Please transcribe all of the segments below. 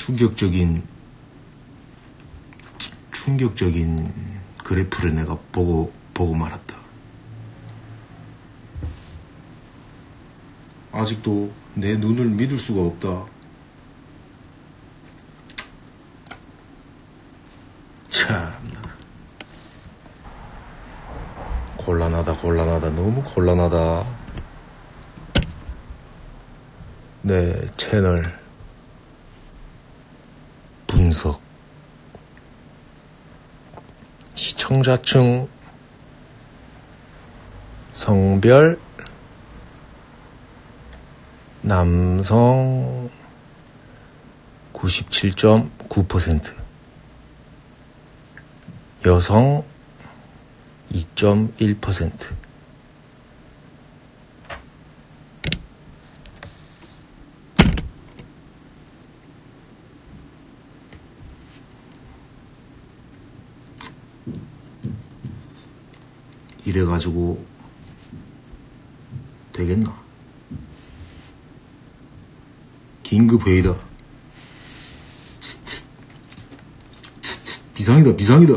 충격적인 그래프를 내가 보고 말았다. 아직도 내 눈을 믿을 수가 없다. 참나. 곤란하다. 너무 곤란하다. 내 채널 분석. 시청자층, 성별, 남성 97.9%, 여성 2.1%. 이래가지고 되겠나? 긴급회의다. 비상이다.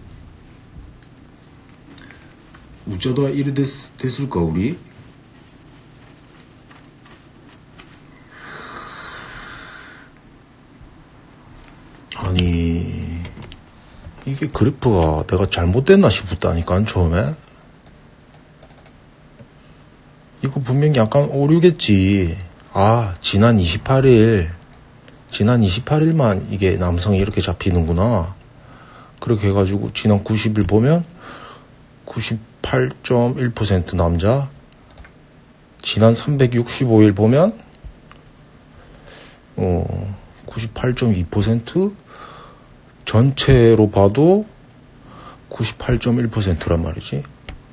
어쩌다 이래 됐을까 우리? 아니 이게 그래프가 내가 잘못됐나 싶었다니까 처음에. 이거 분명히 약간 오류겠지. 아, 지난 28일만 이게 남성이 이렇게 잡히는구나. 그렇게 해가지고 지난 90일 보면 98.1% 남자, 지난 365일 보면 98.2%, 전체로 봐도 98.1%란 말이지.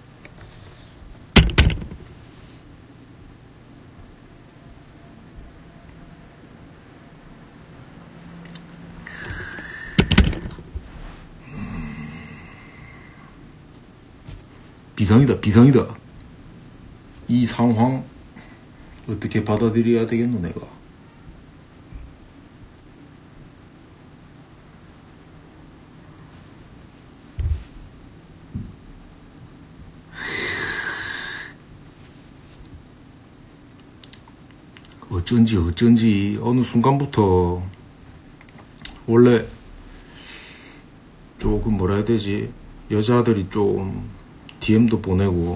비상이다. 이 상황 어떻게 받아들여야 되겠노 내가? 어쩐지 어느 순간부터 원래 조금 뭐라 해야 되지, 여자들이 좀 DM도 보내고,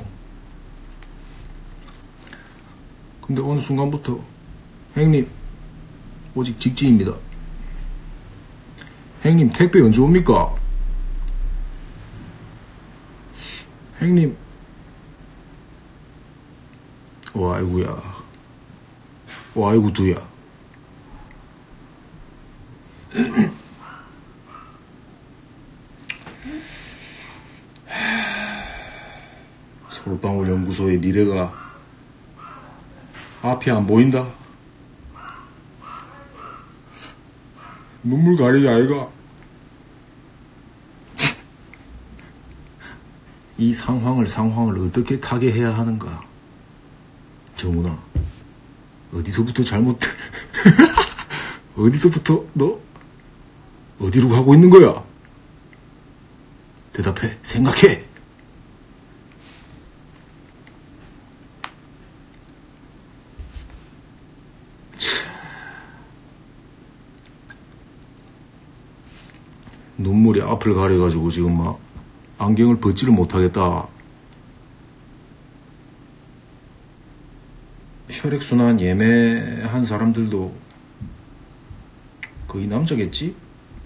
근데 어느 순간부터 형님 오직 직진입니다. 형님 택배 언제 옵니까? 형님, 와 아이고 두야. 솔방울 연구소의 미래가 앞이 안 보인다. 눈물 가리기 아이가. 이 상황을 어떻게 타개해야 하는가? 정훈아, 어디서부터 어디서부터 너 어디로 가고 있는 거야? 대답해. 생각해. 눈물이 앞을 가려가지고 지금 막 안경을 벗지를 못하겠다. 혈액순환 예매한 사람들도 거의 남자겠지?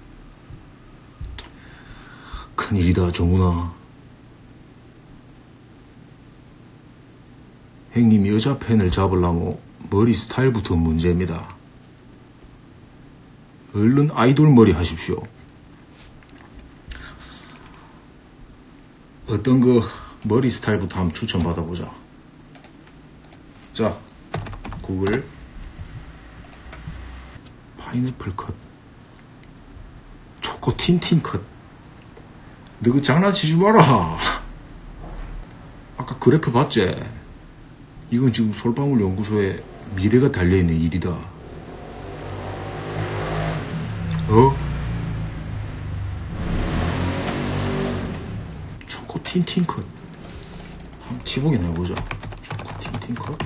큰일이다 정훈아. 형님 여자 팬을 잡으려면 머리 스타일부터 문제입니다. 얼른 아이돌 머리 하십시오. 어떤 거 머리 스타일부터 한번 추천받아보자. 자, 구글 파인애플 컷, 초코 틴틴 컷. 너 그 장난치지 마라. 아까 그래프 봤지? 이건 지금 솔방울 연구소에 미래가 달려있는 일이다. 어? 초코 틴틴 컷. 한번 치보긴 해보자. 초코 틴틴 컷.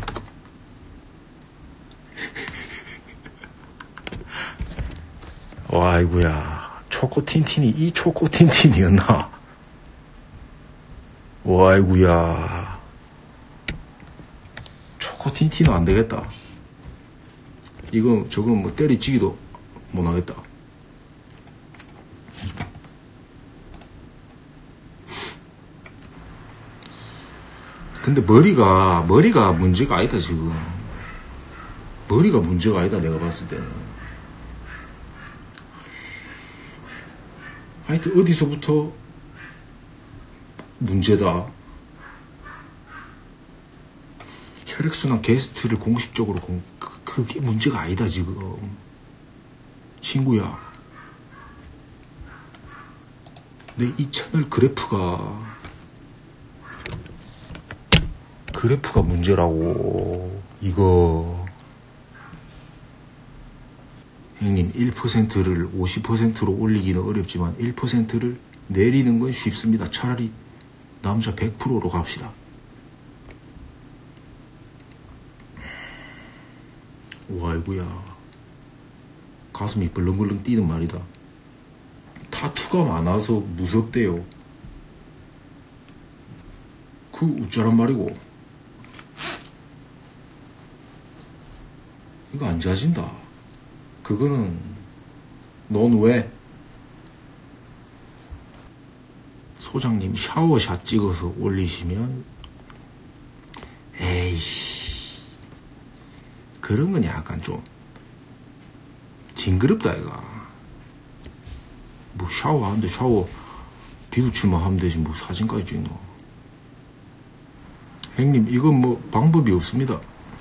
와, 아이구야. 초코 틴틴이 이 초코 틴틴이었나? 와, 아이구야. 초코 틴틴은 안 되겠다. 이거, 저거 뭐 때리치기도 못 하겠다. 근데 머리가 문제가 아니다, 지금. 머리가 문제가 아니다, 내가 봤을 때는. 하여튼, 어디서부터 문제다. 혈액순환 게스트를 공식적으로 그게 문제가 아니다, 지금. 친구야. 내 이 채널 그래프가 문제라고. 이거 형님 1%를 50%로 올리기는 어렵지만 1%를 내리는 건 쉽습니다. 차라리 남자 100%로 갑시다. 와, 아이구야. 가슴이 벌렁벌렁 뛰는 말이다. 타투가 많아서 무섭대요. 그 우짜란 말이고. 이거 안 좋아진다. 그거는 넌 왜? 소장님 샤워샷 찍어서 올리시면 에이씨 그런 건 약간 좀 징그럽다 이가. 뭐 샤워하는데 샤워 비누칠만 하면 되지 뭐 사진까지 찍노. 형님 이건 뭐 방법이 없습니다.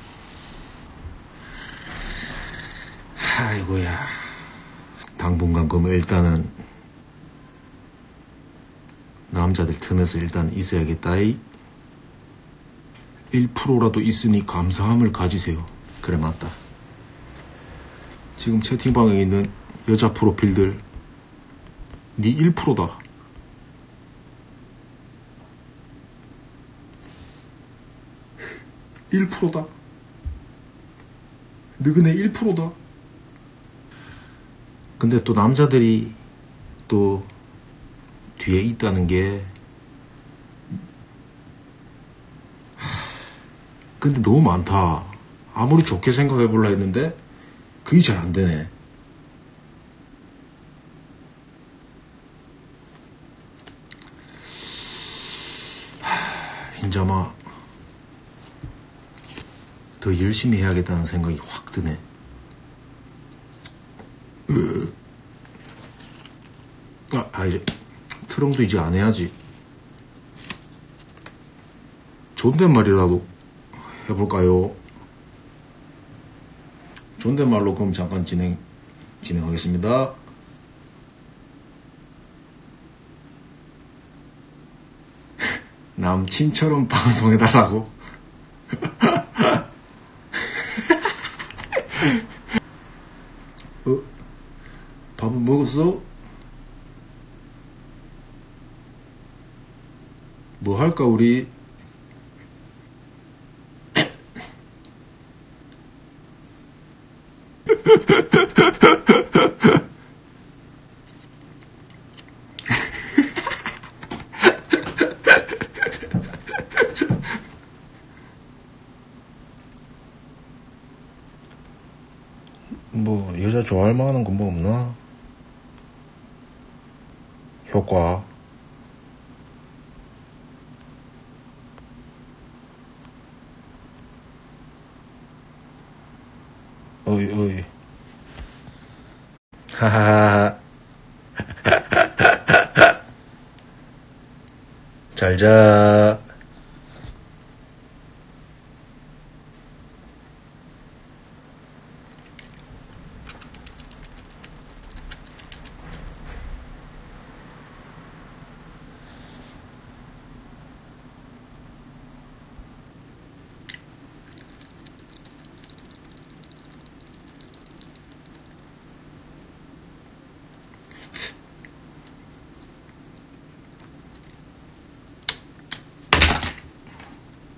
아이고야. 당분간 그러면 일단은 남자들 틈에서 일단 있어야겠다. 1%라도 있으니 감사함을 가지세요. 그래 맞다. 지금 채팅방에 있는 여자 프로필들 니 1%다. (1%다) 너그네 1%다. 근데 또 남자들이 또 뒤에 있다는 게 근데 너무 많다. 아무리 좋게 생각해 보려 했는데 그게 잘 안 되네. 인자마 더 열심히 해야겠다는 생각이 확 드네. 이제 트렁도 이제 안 해야지. 존댓말이라도 해볼까요? 존댓말로 그럼 잠깐 진행하겠습니다. 남친처럼 방송해달라고? 밥은 먹었어? 뭐 할까 우리? 뭐 여자 좋아할 만한 건 뭐 없나? 효과 어이 하하하 잘자.